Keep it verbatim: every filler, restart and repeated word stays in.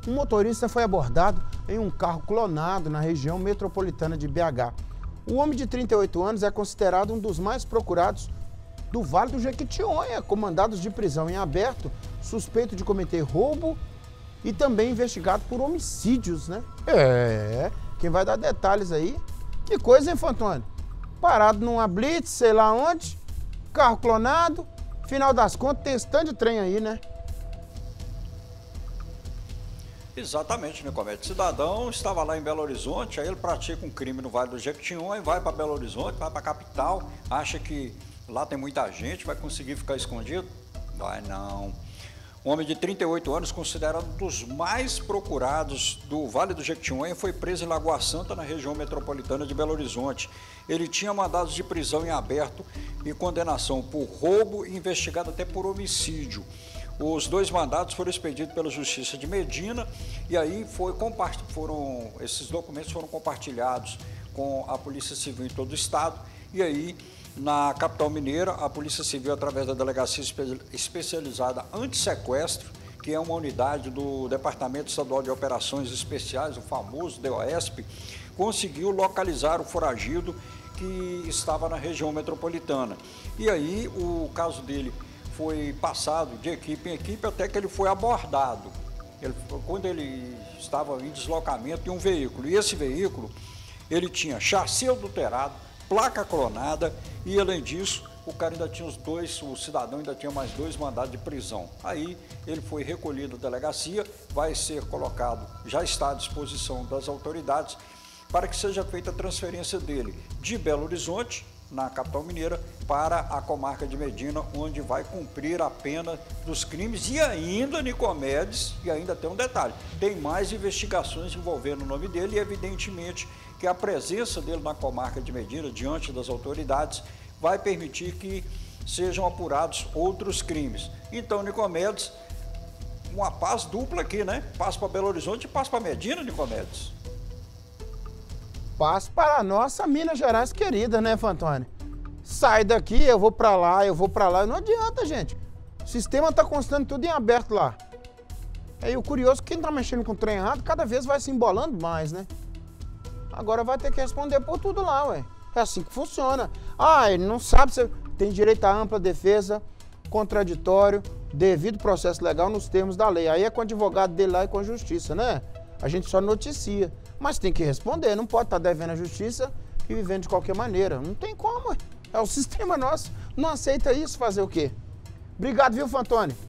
Um motorista foi abordado em um carro clonado na região metropolitana de B H. O homem de trinta e oito anos é considerado um dos mais procurados do Vale do Jequitinhonha, com mandados de prisão em aberto, suspeito de cometer roubo e também investigado por homicídios, né? É, quem vai dar detalhes aí? Que coisa, hein, Fantônio? Parado numa blitz, sei lá onde, carro clonado, final das contas tem esse tanto de trem aí, né? Exatamente, Nicomete. Cidadão estava lá em Belo Horizonte, aí ele pratica um crime no Vale do Jequitinhonha, vai para Belo Horizonte, vai para a capital, acha que lá tem muita gente, vai conseguir ficar escondido? Vai não. Um homem de trinta e oito anos, considerado um dos mais procurados do Vale do Jequitinhonha, foi preso em Lagoa Santa, na região metropolitana de Belo Horizonte. Ele tinha mandados de prisão em aberto e condenação por roubo e investigado até por homicídio. Os dois mandados foram expedidos pela Justiça de Medina e aí foi foram, esses documentos foram compartilhados com a Polícia Civil em todo o estado. E aí, na capital mineira, a Polícia Civil, através da Delegacia Especializada Antissequestro, que é uma unidade do Departamento Estadual de Operações Especiais, o famoso DEOESP, conseguiu localizar o foragido que estava na região metropolitana. E aí, o caso dele foi passado de equipe em equipe até que ele foi abordado. Ele, quando ele estava em deslocamento em um veículo, e esse veículo, ele tinha chassi adulterado, placa clonada e, além disso, o cara ainda tinha os dois, o cidadão ainda tinha mais dois mandados de prisão. Aí ele foi recolhido à delegacia, vai ser colocado, já está à disposição das autoridades para que seja feita a transferência dele de Belo Horizonte, na capital mineira, para a comarca de Medina, onde vai cumprir a pena dos crimes. E ainda, Nicomedes, e ainda tem um detalhe, tem mais investigações envolvendo o nome dele e, evidentemente, que a presença dele na comarca de Medina, diante das autoridades, vai permitir que sejam apurados outros crimes. Então, Nicomedes, uma paz dupla aqui, né? Paz para Belo Horizonte e paz para Medina, Nicomedes. Paz para a nossa Minas Gerais querida, né, Fantônio? Sai daqui, eu vou para lá, eu vou para lá. Não adianta, gente. O sistema tá constando tudo em aberto lá. Aí o curioso, quem tá mexendo com o trem errado, cada vez vai se embolando mais, né? Agora vai ter que responder por tudo lá, ué. É assim que funciona. Ah, ele não sabe se tem direito à ampla defesa, contraditório, devido processo legal nos termos da lei. Aí é com o advogado dele lá e com a justiça, né? A gente só noticia. Mas tem que responder, não pode estar devendo a justiça e vivendo de qualquer maneira. Não tem como, ué. É o sistema nosso. Não aceita isso, fazer o quê? Obrigado, viu, Fantônio?